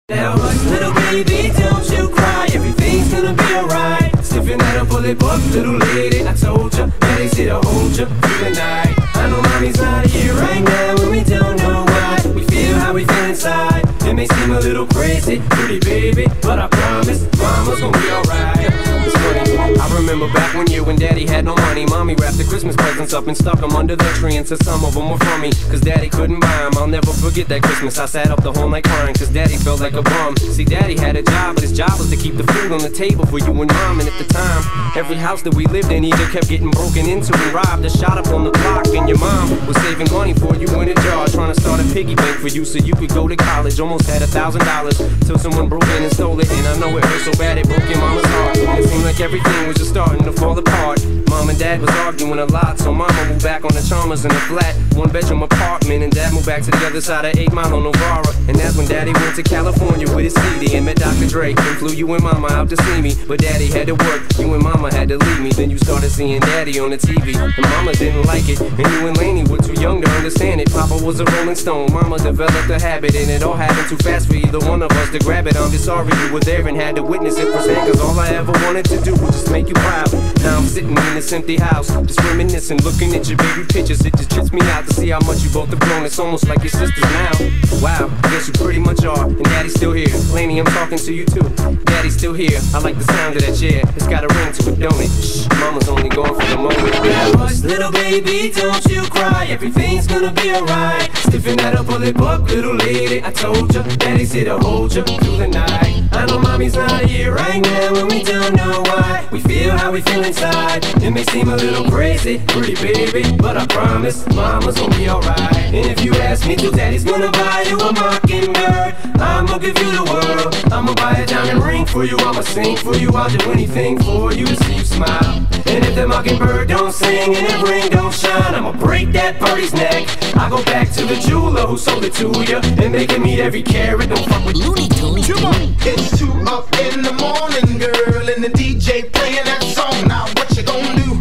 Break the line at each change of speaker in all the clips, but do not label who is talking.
Now hush, little baby, don't you cry. Everything's gonna be alright. Sniffing at a bullet book, little lady. I told ya, daddy's here to hold ya through the night. I know mommy's not here right now, and we don't know why. We feel how we feel inside. It may seem a little crazy, pretty baby, but I promise, mama's gonna be alright. It's funny, I remember back when daddy had no money. Mommy wrapped the Christmas presents up and stuck them under the tree and said some of them were from me, cause daddy couldn't buy them. I'll never forget that Christmas. I sat up the whole night crying, cause daddy felt like a bum. See, daddy had a job, but his job was to keep the food on the table for you and mom. And at the time, every house that we lived in either kept getting broken into and robbed or shot up on the block. And your mom was saving money for you in a jar, trying to start a piggy bank for you so you could go to college. Almost had $1,000 till someone broke in and stole it. And I know it hurt so bad it broke your mama's heart. It seemed like everything was just starting to fall apart. Mom and dad was arguing a lot, so mama moved back on the Chalmers in a flat 1-bedroom apartment, and dad moved back to the other side of 8 Mile on Novara. And that's when daddy went to California with his CD and met Dr. Dre and flew you and mama out to see me. But daddy had to work, you and mama had to leave me. Then you started seeing daddy on the TV, and mama didn't like it, and you and Laney were too young to understand it. Papa was a Rolling Stone, mama developed a habit, and it all happened too fast for either one of us to grab it. I'm just sorry you were there and had to witness it firsthand, cause all I ever wanted to do was just make you proud. Now I'm sitting in this empty house, just reminiscing, looking at your baby pictures. It just trips me out to see how much you both have grown. It's almost like your sisters now. Wow, I guess you pretty much are. And daddy's still here. Laney, I'm talking to you too. Daddy's still here. I like the sound of that chair. It's got a ring to it, don't it? Shh, mama's only going for the moment. Now hush, little baby, don't you cry. Everything's gonna be alright. Stiffen at a bullet book, little lady. I told ya, daddy's here to hold ya through the night. I know mommy's not here right now, and we don't know why. We feel how we feel inside. It may seem a little crazy, pretty baby, but I promise mama's gonna be alright. And if you ask me to, daddy's gonna buy you a mockingbird. I'ma give you the world. I'ma buy a diamond ring for you. I'ma sing for you. I'll do anything for you to see you smile. And if the mockingbird don't sing and that ring don't shine, I'ma break that birdie's neck. I go back to the jeweler who sold it to you and make him eat every carat. Don't fuck with
Looney Tunes.
It's 2 up in the morning, girl, and the DJ playing that song. Now what you gonna do?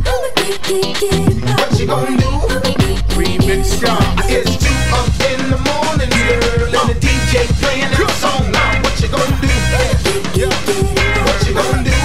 What you gonna do? Remix, y'all. It's 2 up in the morning, girl, and the DJ playing that song. Now what you gonna do? What you gonna do?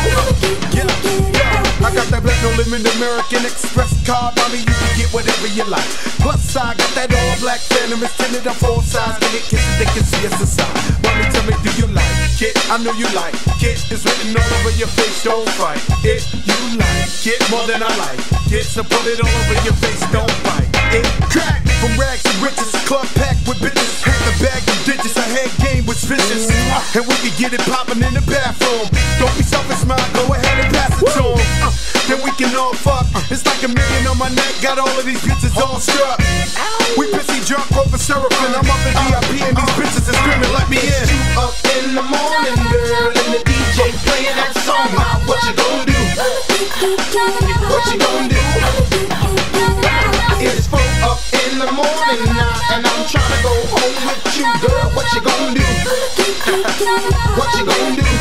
I got that black no limit American Express card, mommy, you can get whatever you like. Plus I got that all black Phantom, it's tinted on 4 sides. Get it, kisses, they can see us inside. Mommy, tell me, do you like it? I know you like it. It's written all over your face, don't fight it. You like it more than I like it, so put it all over your face, don't fight it. Crack from rags to riches, club packed with bitches. Had the bag of digits, I had game was vicious, and we could get it poppin' in the bathroom. Don't be selfish, man, go ahead and pass it to him. Then we can all fuck. It's like $1 million on my neck, got all of these bitches all struck. We pissy drunk over syrup, and I'm up in VIP, and these bitches is screaming, let me in.
2 up in the morning, girl, and the DJ playing that song. Now what you gonna do? What you gonna do? It's 4 up in the morning now, and I'm trying to go home with you, girl. What you gonna do? What you gonna do?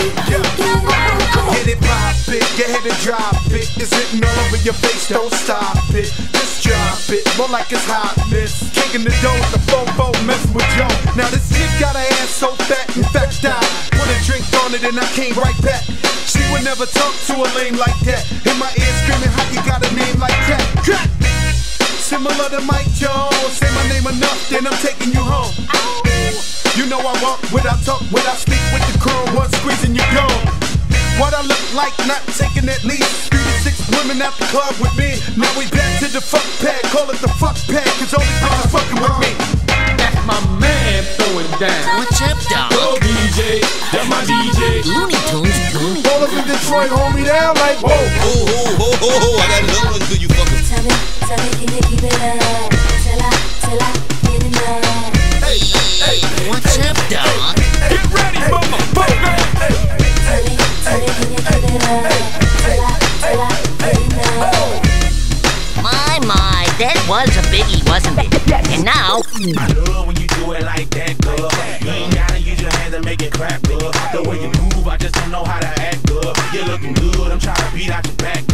Get it, pop it, get ahead and drop it. It's written all over your face, don't stop it. Just drop it, more like it's hotness. Kicking the dough with the fofo, messing with Joe. Now this chick got her ass so fat, in fact I put a drink on it and I came right back. She would never talk to a lame like that. In my ear screaming, how you got a name like that? Crack! Similar to Mike Jones, say my name enough, then I'm taking you home. You know I walk without talk, without speak with the crew, one squeezing you gone. What I look like, not taking at least 3 to 6 women at the club with me. Now we back to the fuck pad, call it the fuck pad, cause all these bitches fucking with me.
That's my man throwing down.
What's up, dog?
Go DJ, that's my DJ.
Looney Tunes.
All up in Detroit, hold me down like whoa.
I got another one for you fuckers.
Tell me, can you keep it up? Till I get enough.
What's up, dog?
Get ready, motherfucker.
Tell me, can you keep it up? Till I get enough.
My, that was a biggie, wasn't it? And now,
I love when you do it like that, girl. You ain't gotta use your hands to make it clap, girl. The way you move, I just don't know how to act, girl. You're looking good, I'm trying to beat out your back, girl.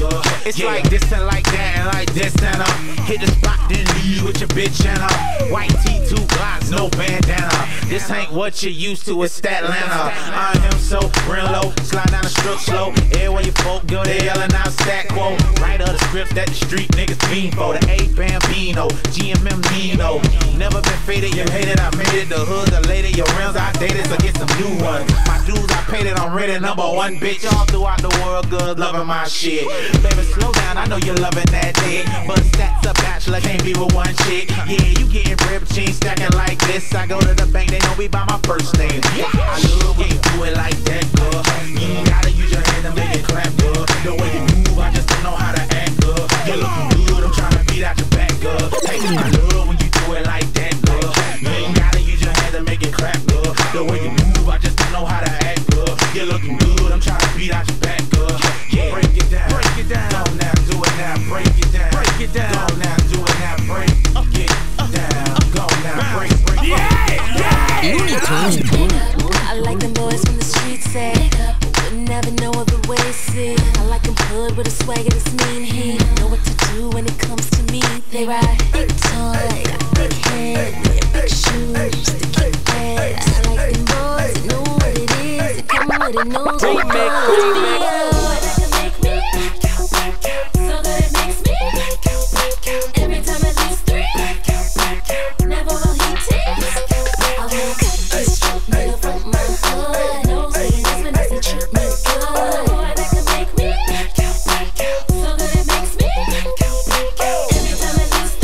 It's like this and like that and like this and hit the spot, then leave with your bitch and white tee, 2 glocks, no bandana. This ain't what you used to, it's Statlanta. I am so real low, slide down the strip slow. Everywhere you folk go, they yelling out stat quo. Write other scripts that the street niggas fiend for. The A Bambino, GMM Nino. Never been faded, you hated, I made it. The hood, the lady, your rims, I dated, so get some new ones. My dudes, I paid it, I'm rated #1, bitch. All throughout the world, good, loving my shit. Baby, slow down, I know you're loving that dick. But stats a bachelor, can't be with one chick. Yeah, you getting bread, but you ain't stacking like this. I go to the bank, they know me by my first name. I love when you do it like that, girl. You ain't gotta use your hand to make it clap, girl. The way you move, I just don't know how to act, girl. You're looking good, I'm trying to beat out your back, girl. Hey, I love when you do it like that, girl. You ain't gotta use your hand to make it clap, girl. The way you move, I just don't know how to act, girl. You're looking good, I'm trying to beat out your back, girl. Yeah, break it down, break it down. Go now, do it now, break it down, break it down. Go now, do it now, break it down. Go now, break it.
I like them boys from the streets, say, wouldn't ever know other way to see. I like them hood with a swagger that's mean. He know what to do when it comes to me. They ride big tall, got big head, big shoes, to keep bad. I like them boys that know what it is, that come with it, know what it is. That can make me so that it makes me every time at least 3. Never will he tease. I will cut this straight middle from my hood. Knows what it is when I say treat me good. Boy, that can make me so that it makes me every time at least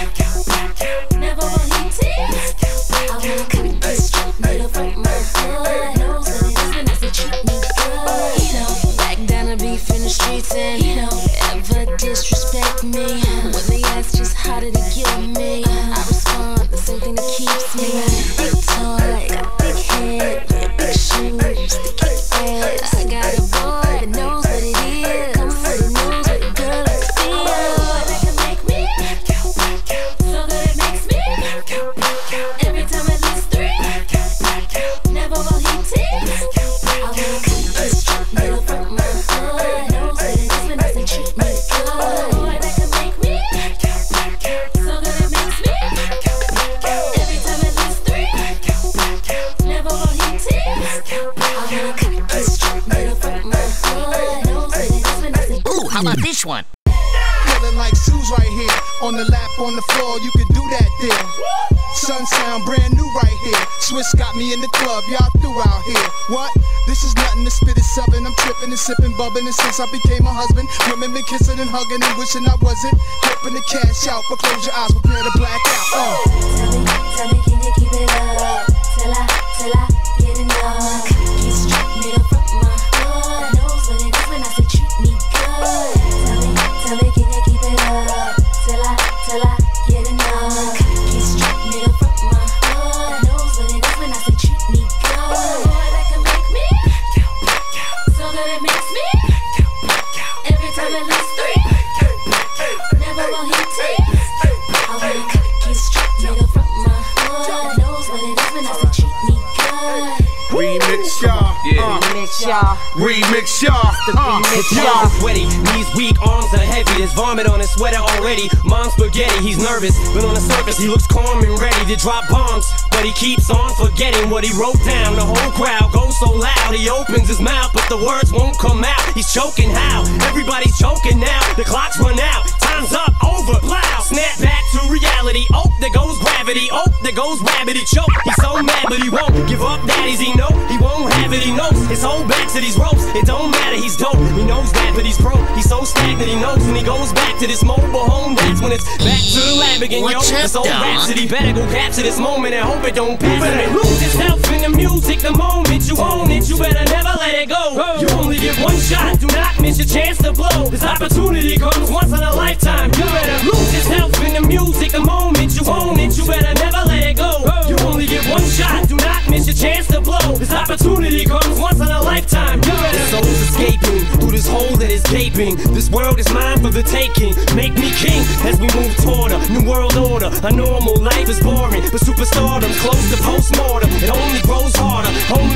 3. Never will he tease. I will cut this straight middle from my hood. Knows what it is when I say treat me good. He don't back down to beef in the streets, and he don't ever disrespect me. When they ask just how did he get me, I respond the same thing that keeps me. Big tall, got big head, big shoes, to keep bad. I got a boy that knows what it is, come with it, knows what a girl is feel. That can make me so that it makes me every time at least 3. Never will he tease. I will cut this straight middle from my hood. Knows what it is when I say treat me good. Boy, that can make me so that it makes me every time at least 3. Never will he tease. I will cut this straight middle from my hood. Knows what it is when I say.
Ooh, how about this one?
Feeling like Sue's right here. On the lap, on the floor, you can do that there. Sun sound brand new right here. Swiss got me in the club, y'all through out here. What? This is nothing to spit it subbing. I'm tripping and sipping, bubbing. And since I became a husband, women been kissing and hugging and wishing I wasn't. Hoping to cash out, but close your eyes, prepare to black out.
Tell me, can you keep it up? Till I get enough. Keep straight middle from my hood. Knows what it is when I say treat me good. Tell me, can you keep it up? Till I get enough. Keep straight middle from my hood. Knows what it is when I say treat me good. Boy, that can make me so that it makes me every time at least 3. Never will he tease. I will keep straight middle from my hood. Knows what it is when I say treat me good.
Remix y'all.
Remix y'all.
Remix y'all.
Remix y'all. Sweaty, knees weak, arms are heavy. There's vomit on his sweater already. Mom's spaghetti, he's nervous, but on the surface he looks calm and ready to drop bombs. But he keeps on forgetting what he wrote down. The whole crowd goes so loud, he opens his mouth, but the words won't come out. He's choking how? Everybody's choking now. The clock's run out. Time's up, over, plow. Snap back to reality. Oh, there goes gravity. Oh, there goes rabbit. He choke. He's so mad, but he won't give up. Daddies, he know he won't have it. He knows his whole back to these ropes. It don't matter, he's dope. He knows that, but he's broke. He's so stagnant, he knows when he goes back to this mobile home. That's when it's back to the lab again, yo. This old rhapsody better go capture this moment and hope it don't pass him and lose himself in the music. The moment you own it, you better never let it go. You only get one shot, do not miss your chance to blow. This opportunity comes once in a lifetime. You better lose yourself in the music. The moment you own it, you better never let it go. You only get one shot, do not miss your chance to blow. This opportunity comes once in a lifetime. You better. The soul's escaping through this hole that is gaping. This world is mine for the taking. Make me king as we move toward a new world order. A normal life is boring, but superstardom's close to postmortem. It only grows harder. Only